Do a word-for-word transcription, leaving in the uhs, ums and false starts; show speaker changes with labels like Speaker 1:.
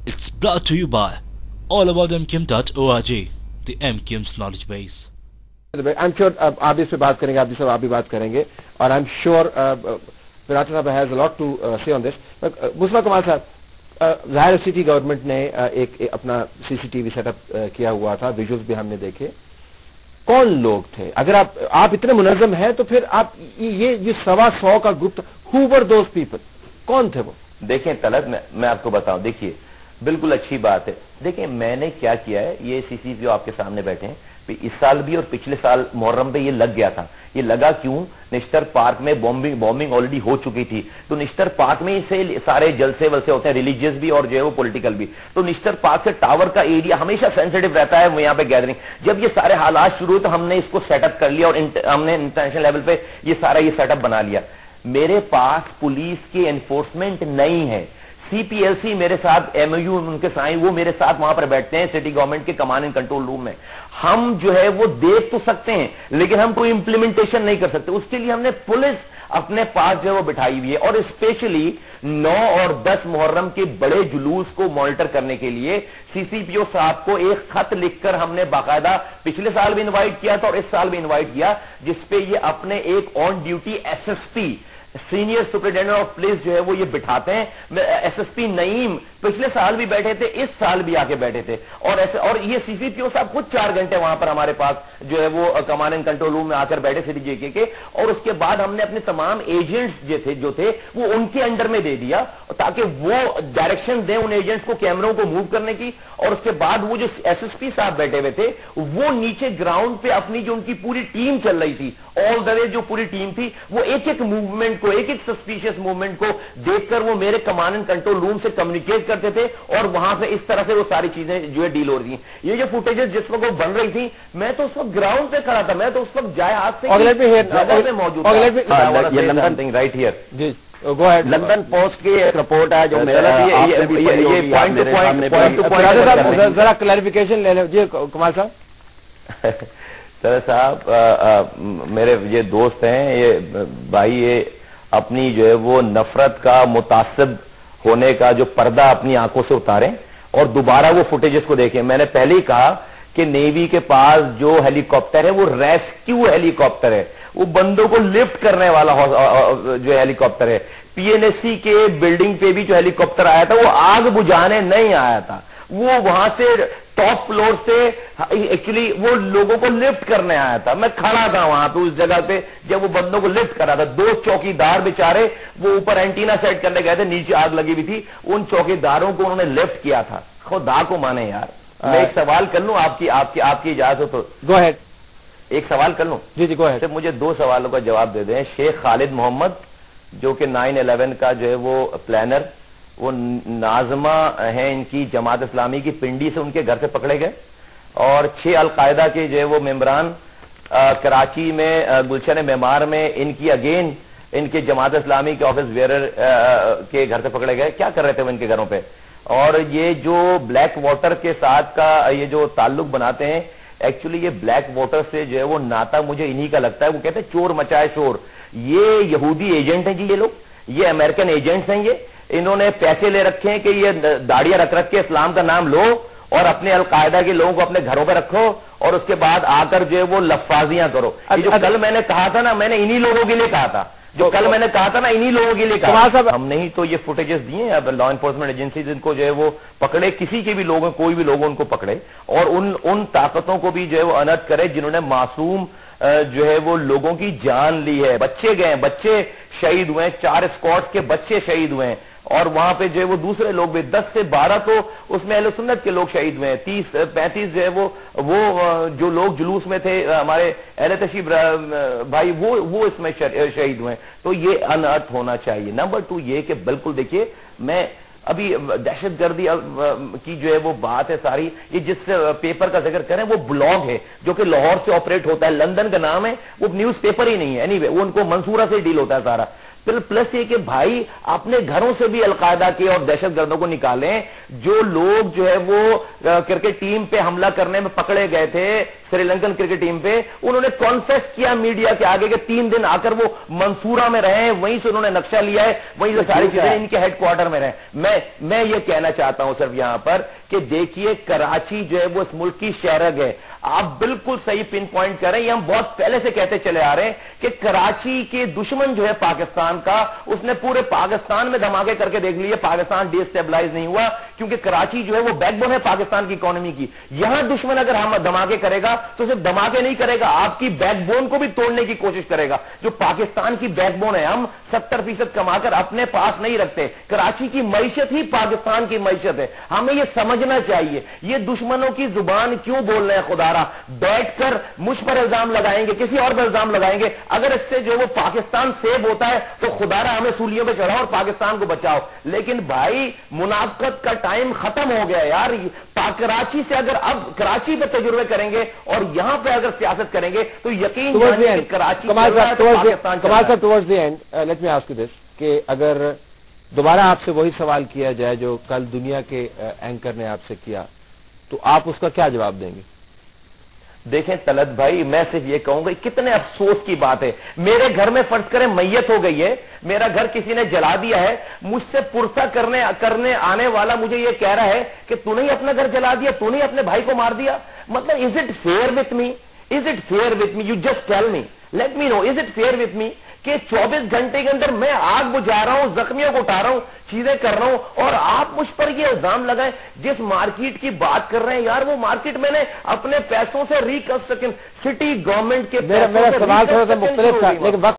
Speaker 1: It's brought to you by all about m k m dot org, the M K M's knowledge base.
Speaker 2: I'm sure uh, आप भी इस पे बात करेंगे, आप भी सब आप भी बात करेंगे, और I'm sure Pirata साहब has a lot to uh, say on this. Mustafa कमाल साहब, ज़ाहिर सिटी गवर्नमेंट ने uh, एक, एक अपना सीसीटीवी सेटअप uh, किया हुआ था, विजुअल्स भी हमने देखे. कौन लोग थे? अगर आप आप इतने मुनज़्ज़म हैं तो फिर आप ये ये सवा सौ का group, who were those people? कौन थे वो?
Speaker 3: देखें तलत, मैं, मैं आपको बताऊं, देखिए बिल्कुल अच्छी बात है. देखिए मैंने क्या किया है, ये सीसी जो आपके सामने बैठे हैं, इस साल भी और पिछले साल मुहर्रम पे ये लग गया था. ये लगा क्यों? निश्तर पार्क में बॉम्बिंग बॉम्बिंग ऑलरेडी हो चुकी थी, तो निश्तर पार्क में से सारे जलसे वलसे होते हैं, रिलीजियस भी और जो है वो पॉलिटिकल भी. तो निश्तर पार्क से टावर का एरिया हमेशा सेंसिटिव रहता है यहाँ पे गैदरिंग. जब ये सारे हालात शुरू हुए तो हमने इसको सेटअप कर लिया और हमने इंटरनेशनल लेवल पे ये सारा ये सेटअप बना लिया. मेरे पास पुलिस की एनफोर्समेंट नहीं है. सीपीएलसी मेरे साथ एमओयू उनके साइन, वो मेरे साथ वहां पर बैठते हैं सिटी गवर्नमेंट के कमांड एंड कंट्रोल रूम में. हम जो है वो देख तो सकते हैं लेकिन हम कोई इंप्लीमेंटेशन नहीं कर सकते. उसके लिए हमने पुलिस अपने पास जो है वो बिठाई हुई है, और स्पेशली नौ और दस मुहर्रम के बड़े जुलूस को मॉनिटर करने के लिए सीसीपीओ साहब को एक खत लिखकर हमने बाकायदा पिछले साल भी इनवाइट किया था और इस साल भी इनवाइट किया, जिसपे ये अपने एक on duty SSP senior superintendent of police जो है वो ये बिठाते हैं. एसएसपी नईम पिछले साल भी बैठे थे, इस साल भी आके बैठे थे, और ऐसे और ये सीसीपीओ साहब खुद चार घंटे वहां पर हमारे पास जो है वो कमांड एंड कंट्रोल रूम में आकर बैठे सिटी जेके के. और उसके बाद हमने अपने तमाम एजेंट्स जो थे जो थे वो उनके अंडर में दे दिया ताकि वो डायरेक्शन दें उन एजेंट्स को कैमरों को मूव करने की. और उसके बाद वो जो एसएसपी साहब बैठे हुए थे वो नीचे ग्राउंड पे अपनी जो उनकी पूरी टीम चल रही थी, ऑल द वे जो पूरी टीम थी, वो एक एक मूवमेंट को, एक एक सस्पिशियस मूवमेंट को देखकर वो मेरे कमांड एंड कंट्रोल रूम से कम्युनिकेट करते थे, और वहां से इस तरह से वो सारी चीजें जो है डील हो रही थी. ये जो फुटेजेस जिस वक्त वो बन रही थी, मैं तो उस वक्त ग्राउंड पे खड़ा था, मैं तो उस वक्त जाए हाथ से मौजूद था right here.
Speaker 2: Go ahead.
Speaker 3: London post की एक रिपोर्ट है जो मेरा ये point to point point to point
Speaker 2: जरा क्लैरिफिकेशन ले लो जी कुमार साहब.
Speaker 3: सर साहब मेरे ये दोस्त हैं, ये भाई, ये अपनी जो है वो नफरत का मुतासिब होने का जो पर्दा अपनी आंखों से उतारें और दोबारा वो फुटेजेस को देखें. मैंने पहले ही कहा कि नेवी के पास जो हेलीकॉप्टर है वो रेस्क्यू हेलीकॉप्टर है, वो बंदों को लिफ्ट करने वाला जो हेलीकॉप्टर है. पीएनएससी के बिल्डिंग पे भी जो हेलीकॉप्टर आया था वो आग बुझाने नहीं आया था, वो वहां से टॉप फ्लोर से एक्चुअली वो लोगों को लिफ्ट करने आया था. मैं खड़ा था वहां पे उस जगह पे जब वो बंदों को लिफ्ट कर रहा था. दो चौकीदार बेचारे वो ऊपर एंटीना सेट करने गए थे, नीचे आग लगी हुई थी, उन चौकीदारों को उन्होंने लिफ्ट किया था. खुदा को माने यार. मैं एक सवाल कर लूं आपकी आपकी आपकी इजाजत हो तो?
Speaker 2: Go ahead.
Speaker 3: एक सवाल कर लूं?
Speaker 2: जी जी गो अहेड.
Speaker 3: मुझे दो सवालों का जवाब दे दें. शेख खालिद मोहम्मद जो कि नाइन इलेवन का जो है वो प्लानर, वो नाजमा है इनकी जमात इस्लामी की, पिंडी से उनके घर से पकड़े गए, और छह अलकायदा के जो है वो मेंबरान कराची में गुलशन मेमार में इनकी अगेन इनके जमात इस्लामी के ऑफिस वेयर के घर से पकड़े गए. क्या कर रहे थे वो इनके घरों पे? और ये जो ब्लैक वाटर के साथ का ये जो ताल्लुक बनाते हैं, एक्चुअली ये ब्लैक वाटर से जो है वो नाता मुझे इन्हीं का लगता है. वो कहते हैं चोर मचाए शोर. ये यहूदी एजेंट हैं जी, ये लोग, ये अमेरिकन एजेंट्स हैं. ये इन्होंने पैसे ले रखे हैं कि ये दाढ़ियां रख रख के इस्लाम का नाम लो और अपने अलकायदा के लोगों को अपने घरों पे रखो और उसके बाद आकर जो है वो लफाजियां करो. ये जो कल मैंने कहा था ना, मैंने इन्हीं लोगों के लिए कहा था, जो कल मैंने कहा था ना, इन्हीं लोगों के लिए कहा. हमने ही तो ये फुटेजेस दिए हैं. अब लॉ एनफोर्समेंट एजेंसी जिनको जो है वो पकड़े, किसी के भी लोगों, कोई भी लोग उनको पकड़े और उन उन ताकतों को भी जो है वो अनर्थ करे जिन्होंने मासूम जो है वो लोगों की जान ली है. बच्चे गए, बच्चे शहीद हुए, चार स्क्वाड्स के बच्चे शहीद हुए हैं, और वहां पे जो है वो दूसरे लोग भी दस से बारह तो उसमें अहले सुन्नत के लोग शहीद हुए हैं. तीस पैंतीस जो है वो वो जो लोग जुलूस में थे हमारे अहले तशरीफ भाई, वो वो इसमें शहीद हुए हैं. तो ये अनर्थ होना चाहिए. नंबर टू ये कि बिल्कुल देखिए, मैं अभी दहशतगर्दी की जो है वो बात है सारी, ये जिस पेपर का जिक्र करें वो ब्लॉग है जो कि लाहौर से ऑपरेट होता है, लंदन का नाम है, वो न्यूज पेपर ही नहीं है. एनीवे वो उनको मंसूरा से डील होता है सारा. प्लस ये कि भाई अपने घरों से भी अलकायदा के और दहशत गर्दों को निकालें। जो लोग जो है वो क्रिकेट टीम पे हमला करने में पकड़े गए थे, श्रीलंकन क्रिकेट टीम पे, उन्होंने कॉन्फेस किया मीडिया के आगे के तीन दिन आकर वो मंसूरा में रहे, वहीं से उन्होंने नक्शा लिया है, वहीं से सारी चीजें इनके हेडक्वार्टर में रहे। मैं मैं ये कहना चाहता हूं सिर्फ यहां पर कि देखिए कराची जो है वो इस मुल्क की शहरग है। आप बिल्कुल सही पिन पॉइंट कर रहे हैं, ये हम बहुत पहले से कहते चले आ रहे हैं कि कराची के दुश्मन जो है पाकिस्तान का, उसने पूरे पाकिस्तान में धमाके करके देख लिए, पाकिस्तान डिस्टेबलाइज नहीं हुआ, क्योंकि कराची जो है वो बैकबोन है पाकिस्तान की इकोनॉमी की। यहां दुश्मन अगर हम धमाके करेगा तो सिर्फ धमाके नहीं करेगा, आपकी बैकबोन को भी तोड़ने की कोशिश करेगा। जो पाकिस्तान की बैकबोन है, हम सत्तर फीसद कमाकर अपने पास नहीं रखते, कराची की मईशत ही पाकिस्तान की मईशत है। हमें यह समझना चाहिए, ये दुश्मनों की जुबान क्यों बोल रहे हैं खुदारा, बैठकर मुझ पर इल्जाम लगाएंगे, किसी और पर इल्जाम लगाएंगे। अगर इससे जो वो पाकिस्तान सेव होता है तो खुदारा हमें सूलियों पे चढ़ाओ और पाकिस्तान को बचाओ। लेकिन भाई मुनाफकत का टाइम खत्म हो गया यार। कराची से अगर अब कराची पे तजुर्बे करेंगे और यहां पे अगर सियासत करेंगे तो यकीन जानिए कि कराची
Speaker 2: कमाल साहब towards the end let me ask you this कि अगर दोबारा आपसे वही सवाल किया जाए जो कल दुनिया के एंकर ने आपसे किया, तो आप उसका क्या जवाब देंगे?
Speaker 3: देखें तलत भाई, मैं सिर्फ ये कहूंगा, कितने अफसोस की बात है। मेरे घर में फर्ज करें मैयत हो गई है, मेरा घर किसी ने जला दिया है, मुझसे पुरसा करने करने आने वाला मुझे ये कह रहा है कि तूने ही अपना घर जला दिया, तूने ही अपने भाई को मार दिया। मतलब is it fair with me, is it fair with me? You just tell me, let me know, is it fair with me कि चौबीस घंटे के अंदर मैं आग बुझा रहा हूं, जख्मियों को उठा रहा हूं, चीजें कर रहा हूं, और आप मुझ पर ये इल्जाम लगाएं? जिस मार्केट की बात कर रहे हैं यार, वो मार्केट मैंने अपने पैसों से रिकंस्ट्रक्शन, सिटी गवर्नमेंट के
Speaker 2: मेरा मेरा सवाल थोड़ा सा मुख्तलिफ था, लेकिन